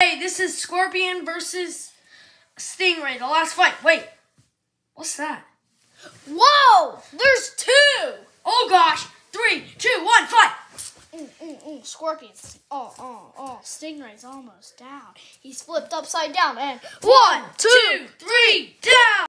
Hey, this is Scorpion versus Stingray, the last fight. Wait, what's that? Whoa! There's two! Oh gosh! 3, 2, 1, fight! Scorpion's Stingray's almost down. He's flipped upside down and 1, 2, 3, down!